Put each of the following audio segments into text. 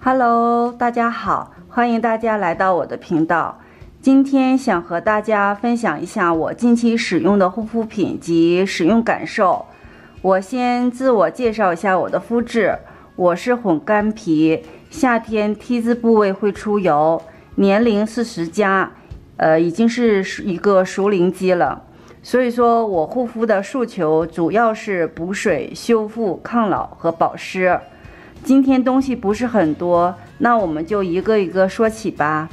Hello，大家好，欢迎大家来到我的频道。今天想和大家分享一下我近期使用的护肤品及使用感受。我先自我介绍一下我的肤质，我是混干皮，夏天 T 字部位会出油，年龄40加，已经是一个熟龄肌了。所以说我护肤的诉求主要是补水、修复、抗老和保湿。今天东西不是很多，那我们就一个一个说起吧。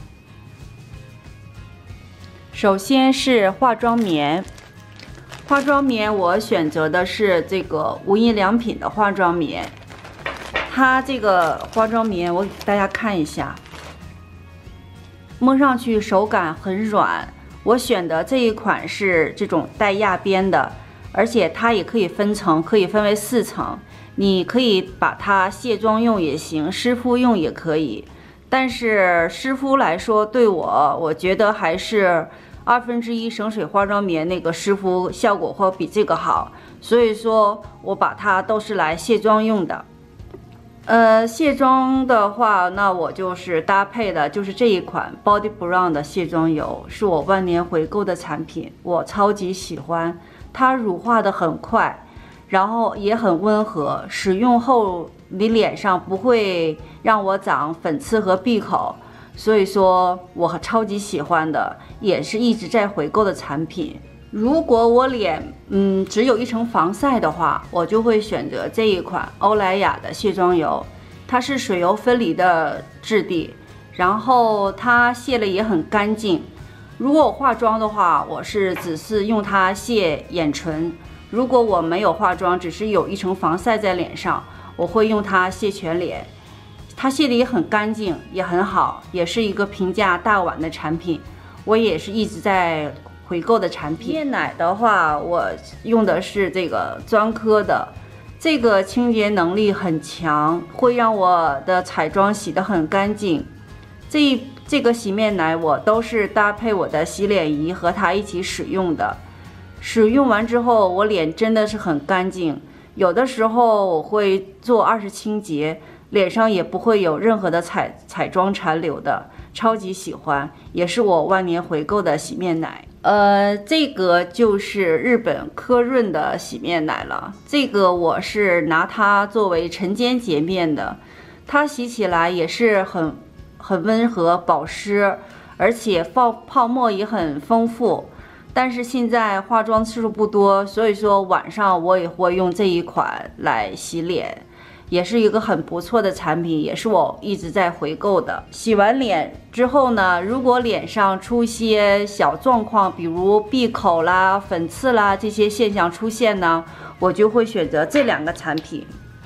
首先是化妆棉，化妆棉我选择的是这个无印良品的化妆棉。它这个化妆棉我给大家看一下，摸上去手感很软。我选的这一款是这种带压边的，而且它也可以分层，可以分为4层。你可以把它卸妆用也行，湿敷用也可以。但是湿敷来说，对我觉得还是1/2省水化妆棉那个湿敷效果会比这个好，所以说我把它都是来卸妆用的。卸妆的话，那我就是搭配的就是这一款 Body Brown 的卸妆油，是我万年回购的产品，我超级喜欢，它乳化的很快。然后也很温和，使用后你脸上不会让我长粉刺和闭口，所以说我超级喜欢的，也是一直在回购的产品。如果我脸只有一层防晒的话，我就会选择这一款欧莱雅的卸妆油，它是水油分离的质地，然后它卸了也很干净。如果我化妆的话，我是只是用它卸眼唇。如果我没有化妆，只是有一层防晒在脸上，我会用它卸全脸。它卸的也很干净，也很好，也是一个平价大碗的产品。我也是一直在回购的产品。面奶的话，我用的是这个专科的，这个清洁能力很强，会让我的彩妆洗得很干净。这个洗面奶我都是搭配我的洗脸仪和它一起使用的。使用完之后，我脸真的是很干净。有的时候我会做2次清洁，脸上也不会有任何的彩妆残留的，超级喜欢，也是我万年回购的洗面奶。这个就是日本科润的洗面奶了。这个我是拿它作为晨间洁面的，它洗起来也是很温和保湿，而且泡沫也很丰富。但是现在化妆次数不多，所以说晚上我也会用这一款来洗脸，也是一个很不错的产品，也是我一直在回购的。洗完脸之后呢，如果脸上出些小状况，比如闭口啦、粉刺啦这些现象出现呢，我就会选择这2个产品。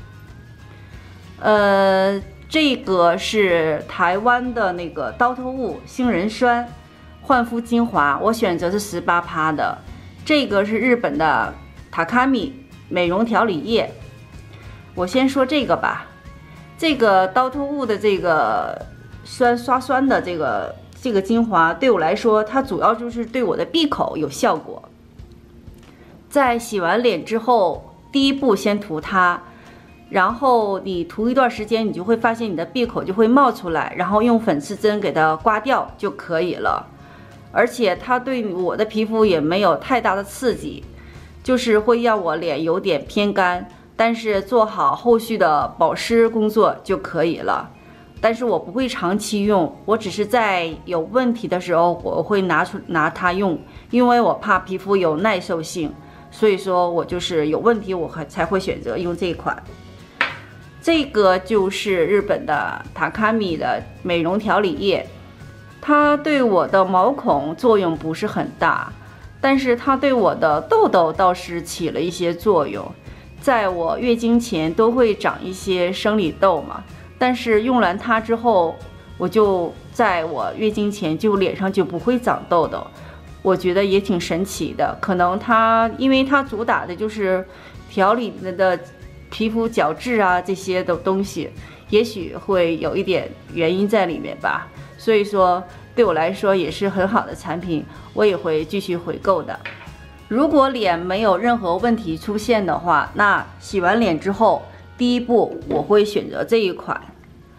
这个是台湾的那个刀头雾杏仁酸焕肤精华，我选择是18%的。这个是日本的塔卡米美容调理液。我先说这个吧，这个刀头雾的这个刷酸的这个精华，对我来说，它主要就是对我的闭口有效果。在洗完脸之后，第一步先涂它，然后你涂一段时间，你就会发现你的闭口就会冒出来，然后用粉刺针给它刮掉就可以了。而且它对我的皮肤也没有太大的刺激，就是会让我脸有点偏干，但是做好后续的保湿工作就可以了。但是我不会长期用，我只是在有问题的时候我会拿它用，因为我怕皮肤有耐受性，所以说我就是有问题我才会选择用这款。这个就是日本的塔卡米的美容调理液。它对我的毛孔作用不是很大，但是它对我的痘痘倒是起了一些作用。在我月经前都会长一些生理痘嘛，但是用完它之后，我就在我月经前脸上就不会长痘痘，我觉得也挺神奇的。可能因为它主打的就是调理的皮肤角质啊这些的东西，也许会有一点原因在里面吧。所以说对我来说也是很好的产品，我也会继续回购的。如果脸没有任何问题出现的话，那洗完脸之后第一步我会选择这一款。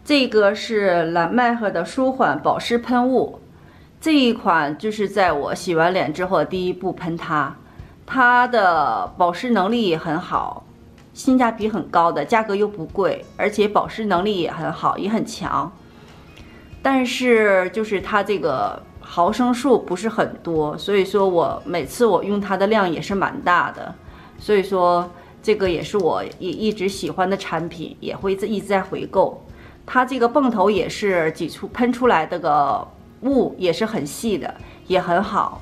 这个是蓝麦赫的舒缓保湿喷雾，这一款就是在我洗完脸之后第一步喷它，它的保湿能力也很好，性价比很高的，价格又不贵，而且保湿能力也很好，也很强。但是就是它这个毫升数不是很多，所以说我每次我用它的量也是蛮大的，所以说这个也是我一直喜欢的产品，也会一直在回购。它这个泵头也是喷出来的个雾也是很细的，也很好。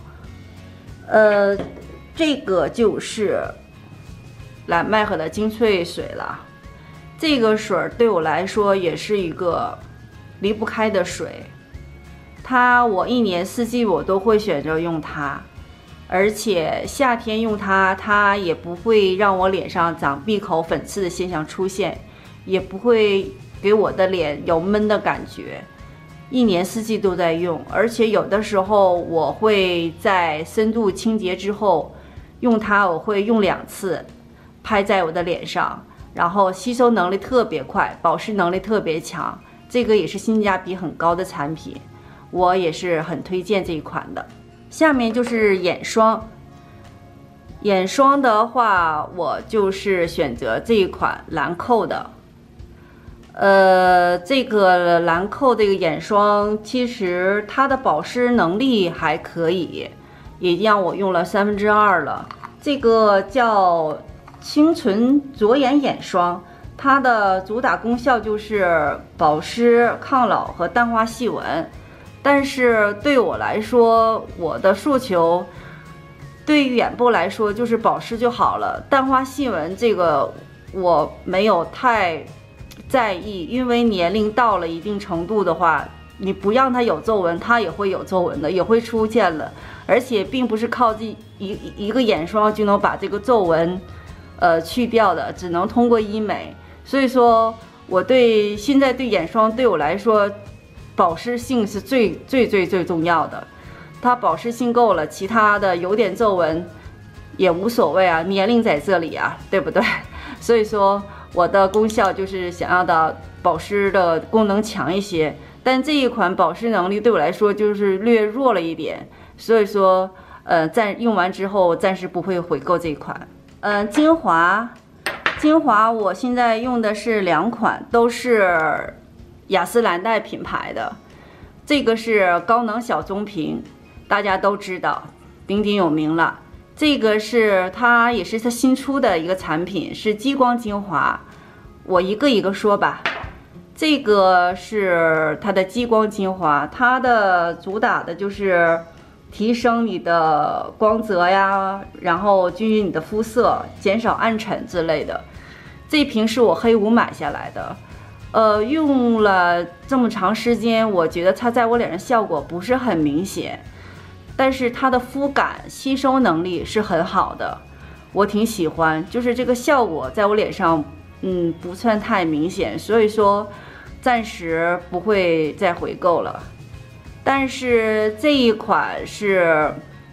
这个就是蓝麦赫的精粹水了。这个水对我来说也是一个离不开的水，我一年四季我都会选择用它，而且夏天用它，它也不会让我脸上长闭口粉刺的现象出现，也不会给我的脸有闷的感觉，一年四季都在用。而且有的时候我会在深度清洁之后用它，我会用2次拍在我的脸上，然后吸收能力特别快，保湿能力特别强，这个也是性价比很高的产品，我也是很推荐这一款的。下面就是眼霜，眼霜的话我就是选择这一款兰蔻的。这个兰蔻这个眼霜，其实它的保湿能力还可以，也让我用了2/3了。这个叫清纯着眼眼霜，它的主打功效就是保湿、抗老和淡化细纹。但是对我来说，我的诉求对于眼部来说就是保湿就好了，淡化细纹这个我没有太在意，因为年龄到了一定程度的话，你不让它有皱纹，它也会有皱纹的，也会出现了。而且并不是靠一个眼霜就能把这个皱纹去掉的，只能通过医美。所以说我现在对眼霜对我来说，保湿性是最重要的。它保湿性够了，其他的有点皱纹也无所谓啊，年龄在这里啊，对不对？所以说我的功效就是想要的保湿的功能强一些，但这一款保湿能力对我来说就是略弱了一点，所以说用完之后暂时不会回购这一款。精华我现在用的是2款，都是雅诗兰黛品牌的。这个是高能小棕瓶，大家都知道，鼎鼎有名了。这个它也是它新出的一个产品，是激光精华。我一个一个说吧。这个是它的激光精华，它的主打的就是提升你的光泽呀，然后均匀你的肤色，减少暗沉之类的。这瓶是我黑五买下来的，用了这么长时间，我觉得它在我脸上效果不是很明显，但是它的肤感吸收能力是很好的，我挺喜欢，就是这个效果在我脸上不算太明显，所以说暂时不会再回购了。但是这一款是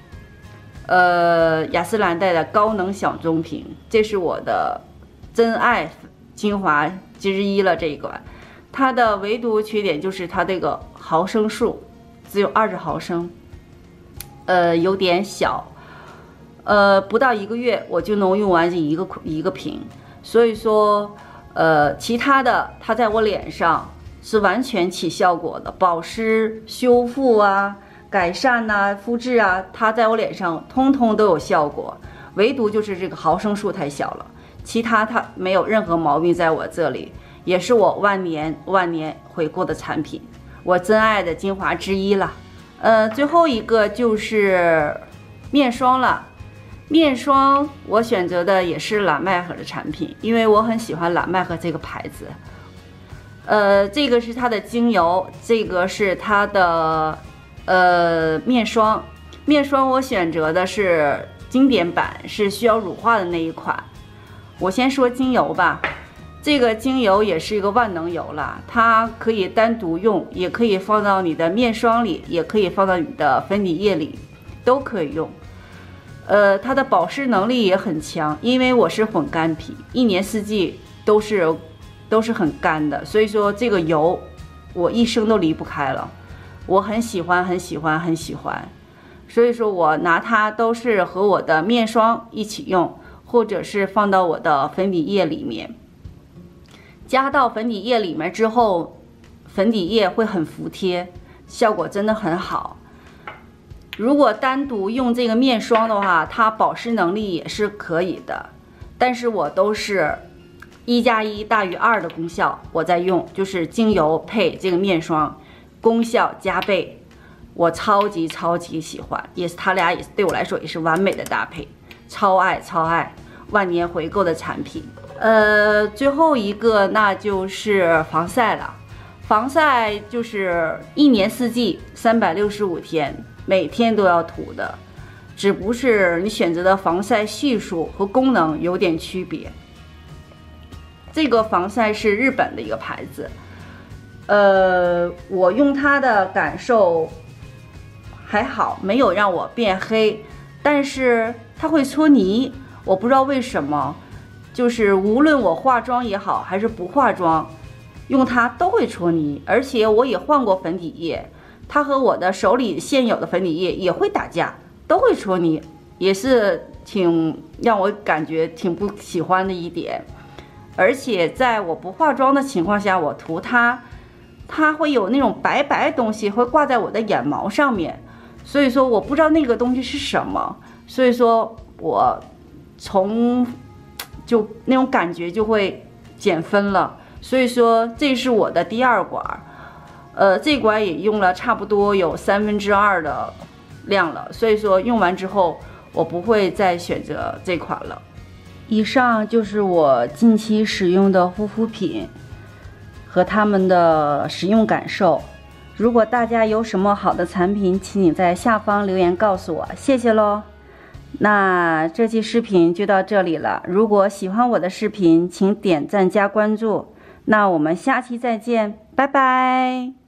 雅诗兰黛的高能小棕瓶，这是我的真爱精华之一了。这一款它的唯独缺点就是它这个毫升数只有20毫升，有点小，不到1个月我就能用完这一个瓶，所以说其他的它在我脸上是完全起效果的，保湿、修复啊、改善啊、肤质啊，它在我脸上通通都有效果，唯独就是这个毫升数太小了，其他它没有任何毛病，在我这里也是我万年回购的产品，我真爱的精华之一了。最后一个就是面霜了。面霜我选择的也是蓝麦赫的产品，因为我很喜欢蓝麦赫这个牌子。这个是它的精油，这个是它的面霜。面霜我选择的是经典版，是需要乳化的那一款。我先说精油吧，这个精油也是一个万能油了，它可以单独用，也可以放到你的面霜里，也可以放到你的粉底液里，都可以用。它的保湿能力也很强，因为我是混干皮，一年四季都是都是很干的，所以说这个油我一生都离不开了，我很喜欢，很喜欢，很喜欢。所以说我拿它都是和我的面霜一起用，或者是放到我的粉底液里面。加到粉底液里面之后，粉底液会很服帖，效果真的很好。如果单独用这个面霜的话，它保湿能力也是可以的，但是我都是1+1大于2的功效，我在用，就是精油配这个面霜，功效加倍，我超级喜欢，也是它俩也对我来说也是完美的搭配，超爱，万年回购的产品。最后一个那就是防晒了，防晒就是1年4季365天，每天都要涂的，只不过是你选择的防晒系数和功能有点区别。这个防晒是日本的一个牌子，我用它的感受还好，没有让我变黑，但是它会搓泥，我不知道为什么，就是无论我化妆也好，还是不化妆，用它都会搓泥。而且我也换过粉底液，它和我的手里现有的粉底液也会打架，都会搓泥，也是挺让我感觉挺不喜欢的一点。而且在我不化妆的情况下，我涂它，它会有那种白白的东西会挂在我的眼毛上面，所以说我不知道那个东西是什么，所以说我就那种感觉就会减分了。所以说这是我的第2管，这管也用了差不多有2/3的量了，所以说用完之后我不会再选择这款了。以上就是我近期使用的护肤品和它们的使用感受。如果大家有什么好的产品，请你在下方留言告诉我，谢谢咯。那这期视频就到这里了，如果喜欢我的视频，请点赞加关注。那我们下期再见，拜拜。